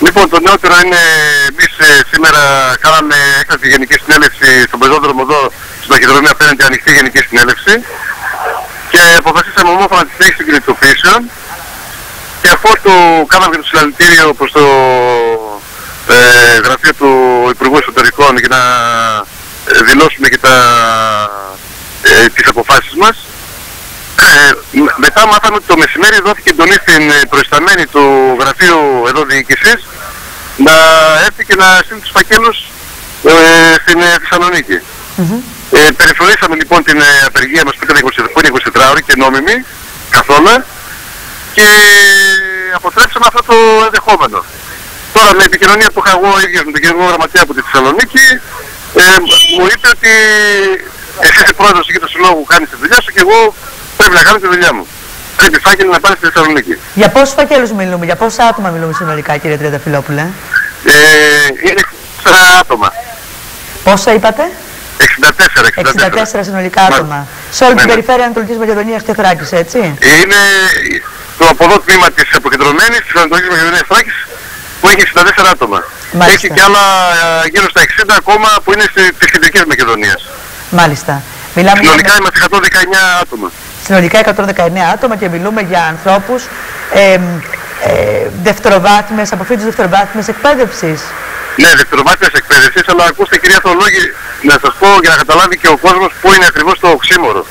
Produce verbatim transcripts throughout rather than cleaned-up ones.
Λοιπόν, το νεότερο είναι, εμείς σήμερα κάναμε έκτακτη γενική συνέλευση στον πεζόδρομο εδώ, στην ταχυδρομεία απέναντι, ανοιχτή γενική συνέλευση, και αποφασίσαμε ομόφωνα τη συνέχιση των κινητοποιήσεων, και αφού το κάναμε και το συλλαλητήριο προς το ε, γραφείο του Υπουργού Εσωτερικών για να ε, δηλώσουμε και τα, ε, τις αποφάσεις μας, ε, μετά μάθαμε ότι το μεσημέρι δόθηκε εντολή στην προϊσταμένη του γραφείου εδώ διοίκησης να έρθει και να στείλει τους φακέλους ε, στην ε, Θεσσαλονίκη. Mm-hmm. ε, περιφρονήσαμε λοιπόν την ε, απεργία μας που είναι εικοσιτετράωρη και νόμιμη καθόλου, και αποτρέψαμε αυτό το ενδεχόμενο. Τώρα με επικοινωνία που είχα εγώ ίδιος με τον Γενικό Γραμματέα από τη Θεσσαλονίκη, ε, μου είπε ότι εσύ είσαι πρόεδρος εκεί του συλλόγου, κάνεις τη δουλειά σου και εγώ πρέπει να κάνω τη δουλειά μου. Πρέπει φάκελοι να πάνε στη Θεσσαλονίκη. Για πόσους φακέλους μιλούμε, για πόσα άτομα μιλούμε συνολικά, κύριε Τριανταφυλόπουλε? Ε, είναι εξήντα άτομα. Πόσα είπατε? εξήντα τέσσερα, εξήντα τέσσερα. εξήντα τέσσερα συνολικά άτομα. Μα... Σε όλη ναι, την ναι. περιφέρεια Ανατολικής Μακεδονίας και Θράκης, έτσι? Είναι το από εδώ τμήμα της αποκεντρωμένης της Ανατολικής Μακεδονίας Θράκης που έχει εξήντα τέσσερα άτομα. Μάλιστα. Έχει και άλλα γύρω στα εξήντα ακόμα που είναι της Κεντρικής Μακεδονίας. Μάλιστα. Μιλάμε συνολικά για... είμαστε εκατόν δεκαεννέα άτομα. Συνολικά εκατόν δεκαεννέα άτομα, και μιλούμε για ανθρώπους ε, ε, δευτεροβάθμιας, αποφύτους δευτεροβάθμιας εκπαίδευσης. Ναι, δευτεροβάθμιας εκπαίδευσης, αλλά ακούστε κυρία Θεολόγη, να σας πω για να καταλάβει και ο κόσμος που είναι ακριβώς το οξύμορο.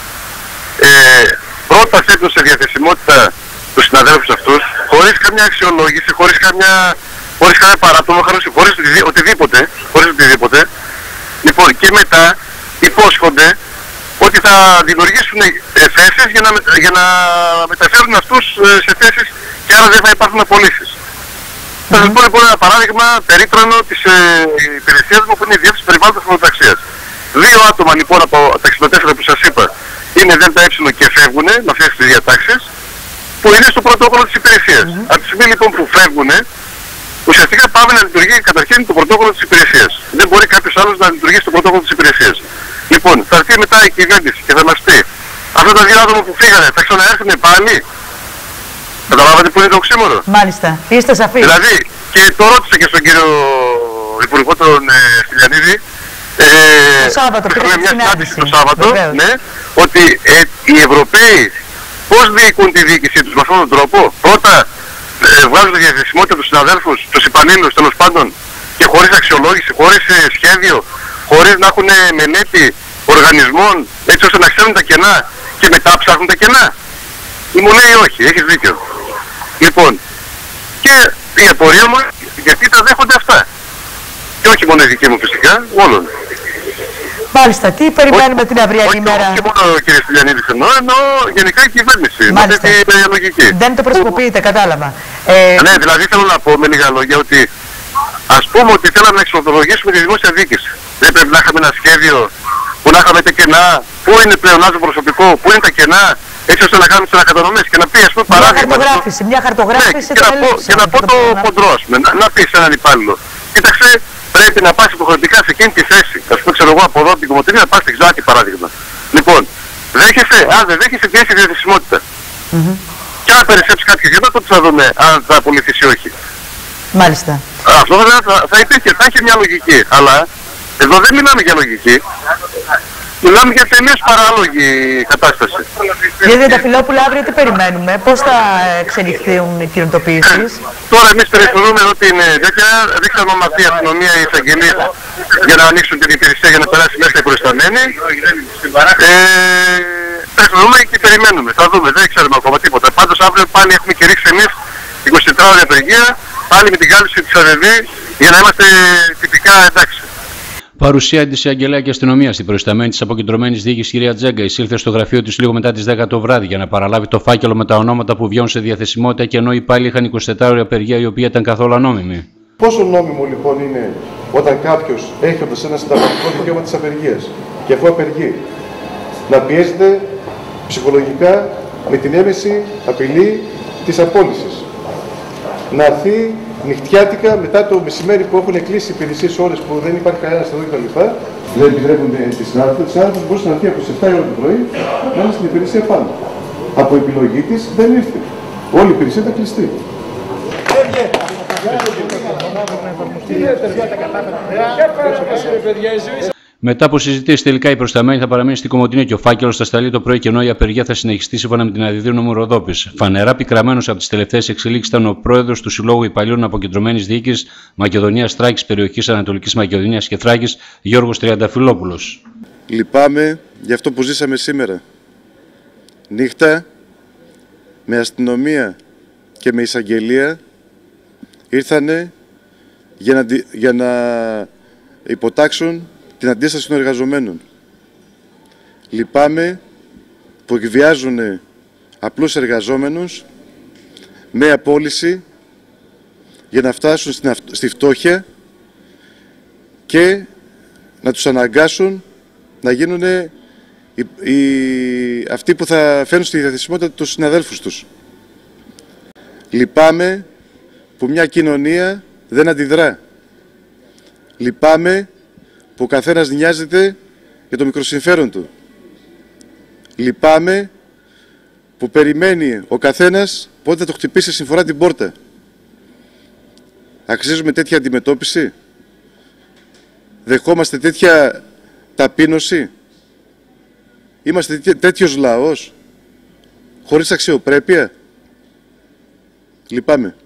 Ε, πρώτα θέτουν σε διαθεσιμότητα τους συναδέλφους αυτούς, χωρίς καμιά αξιολόγηση, χωρίς καμιά, χωρίς καμιά παράπτωμα, χωρίς οτιδήποτε, χωρίς οτιδήποτε. Λοιπόν, και μετά υπόσχονται ότι θα δημιουργήσουν θέσεις για να, για να μεταφέρουν αυτούς σε θέσεις, και άρα δεν θα υπάρχουν απολύσεις. Mm-hmm. Θα σας πω λοιπόν ένα παράδειγμα περίτρανο της ε, υπηρεσίας μου που είναι η Διεύθυνση Περιβάλλοντος Χωροταξίας. Δύο άτομα λοιπόν από τα εξήντα τέσσερα που σας είπα είναι ΔΕΛΤΑ και φεύγουν με αυτές τις διατάξεις που είναι στο πρωτόκολλο της υπηρεσίας. Mm-hmm. Από τη στιγμή λοιπόν που φεύγουν, ουσιαστικά πάμε να λειτουργεί καταρχήν το πρωτόκολλο της υπηρεσίας. Δεν μπορεί κάποιος άλλος να λειτουργήσει το πρωτόκολλο της υπηρεσίας. Λοιπόν, θα έρθει μετά η κυβέρνηση και θα μας πει αυτά τα δύο άτομα που φύγανε θα ξαναέρθουν πάλι. Καταλάβατε που είναι το οξύμορο? Μάλιστα. Είστε σαφείς. Δηλαδή, και το ρώτησα και στον κύριο Υπουργό τον ε, Στυλιανίδη, ε, το Σάββατο, είχαμε μια συνάντηση το Σάββατο, ναι, ότι ε, οι Ευρωπαίοι πώς διοικούν τη διοίκησή τους με αυτόν τον τρόπο? Πρώτα ε, βγάζουν τη διαθεσιμότητα τους συναδέλφους, τους υπαλλήλους τέλος πάντων, και χωρίς αξιολόγηση, χωρίς ε, σχέδιο, χωρίς να έχουν μελέτη οργανισμών, έτσι ώστε να ξέρουν τα κενά και μετά ψάχνουν τα κενά. Ή μου λέει όχι, έχεις δίκιο. Λοιπόν, και η απορία μου, γιατί τα δέχονται αυτά. Και όχι μόνο η δική μου φυσικά, όλων. Μάλιστα, τι περιμένουμε όχι, την αυριανή ημέρα? Όχι μόνο κύριε Στυλιανίδη εννοώ, εννοώ γενικά η κυβέρνηση. Μάλιστα. Με τη λογική. Δεν το προσωποποιείτε, κατάλαβα. Ε... Ναι, δηλαδή θέλω να πω με λίγα λόγια ότι ας πούμε ότι θέλαμε να εξορθολογήσουμε τη δημόσια διοίκηση. Δεν πρέπει να είχαμε ένα σχέδιο που να είχαμε τα κενά, πού είναι πλεονάζον προσωπικό, πού είναι τα κενά, έτσι ώστε να κάνουμε τις ανακατανομές και να πει ας πούμε παράδειγμα. Μια χαρτογράφηση, μια χαρτογράφηση. Ναι, και, να πω, και να πω το χοντρό, να, να πει σε έναν υπάλληλο. Κοίταξε, πρέπει να πας υποχρεωτικά σε εκείνη τη θέση. Ας πούμε, ξέρω εγώ από εδώ την Κομωτινή να πας στην Ξάτη παράδειγμα. Λοιπόν, δέχεσαι, αν δεν δέχεσαι, τι έχει διαθεσιμότητα. Mm-hmm. Και αν περισσέψει κάποιο γεγονό, τότε θα δούμε αν θα απολυθείς ή όχι. Μάλιστα. Αυτό θα, θα, θα υπήρχε, θα έχει μια λογική, αλλά εδώ δεν μιλάμε για λογική. Μιλάμε για τελείως παράλογη κατάσταση. Κύριε Τριανταφυλόπουλε, αύριο τι περιμένουμε, πώς θα εξελιχθούν οι κινητοποιήσεις? Τώρα εμείς περιφρονούμε ότι είναι τέτοια, δείξαμε ομαδή η αστυνομία, η εισαγγελία για να ανοίξουν την υπηρεσία για να περάσει μέσα η προϊσταμένη. Ε, περιφρονούμε και περιμένουμε, θα δούμε, δεν ξέρουμε ακόμα τίποτα. Πάντως αύριο πάλι έχουμε κηρύξει εμείς εικοσιτετράωρη απεργία, πάλι με την κάλυψη της ΑΔΔ για να είμαστε τυπικά εντάξει. Παρουσία της Εισαγγελέα και αστυνομία στην προϊσταμένη της αποκεντρωμένης διοίκησης κυρία Τζέγκα εισήλθε στο γραφείο της λίγο μετά τις δέκα το βράδυ για να παραλάβει το φάκελο με τα ονόματα που βγαίνουν σε διαθεσιμότητα, και ενώ οι πάλι είχαν εικοσιτετράωρη απεργία η οποία ήταν καθόλου ανόμιμη. Πόσο νόμιμο λοιπόν είναι όταν κάποιος έχοντας ένα συνταγματικό δικαίωμα της απεργίας και αφού απεργεί να πιέζεται ψυχολογικά με την έμεση απειλή της απόλυσης? Να έρθει νυχτιάτικα μετά το μεσημέρι που έχουν κλείσει οι υπηρεσίες ώρες που δεν υπάρχει κανένας εδώ κτλ. Δεν επιτρέπουν τη συνάδελφο. Η συνάδελφος μπορούσε να έρθει από τις επτά η ώρα το πρωί να είναι στην υπηρεσία πάνω. Από επιλογή της δεν ήρθε. Όλη η υπηρεσία ήταν κλειστή. Μετά από συζητήσεις, τελικά η προσταμένη θα παραμείνει στην Κομοτηνία και ο φάκελος θα σταλεί το πρωί και ενώ η απεργία θα συνεχιστεί σύμφωνα με την Αδιδίου Νομού Ροδόπης. Φανερά πικραμένος από τις τελευταίες εξελίξεις ήταν ο πρόεδρος του Συλλόγου Υπαλλήλων Αποκεντρωμένης Διοίκησης Μακεδονίας Θράκης, περιοχής Ανατολικής Μακεδονίας και Θράκης, Γιώργος Τριανταφυλόπουλος. Λυπάμαι για αυτό που ζήσαμε σήμερα. Νύχτα, με αστυνομία και με εισαγγελία, ήρθανε για να, για να υποτάξουν την αντίσταση των εργαζομένων. Λυπάμαι που εκβιάζουν απλούς εργαζόμενους με απόλυση για να φτάσουν στη φτώχεια και να τους αναγκάσουν να γίνουν οι, οι, αυτοί που θα φέρουν στη διαθεσιμότητα τους συναδέλφους τους. Λυπάμαι που μια κοινωνία δεν αντιδρά. Λυπάμαι που ο καθένας νοιάζεται για το μικροσυμφέρον του. Λυπάμαι που περιμένει ο καθένας πότε θα το χτυπήσει συμφορά την πόρτα. Αξίζουμε τέτοια αντιμετώπιση? Δεχόμαστε τέτοια ταπείνωση? Είμαστε τέτοιος λαός, χωρίς αξιοπρέπεια? Λυπάμαι.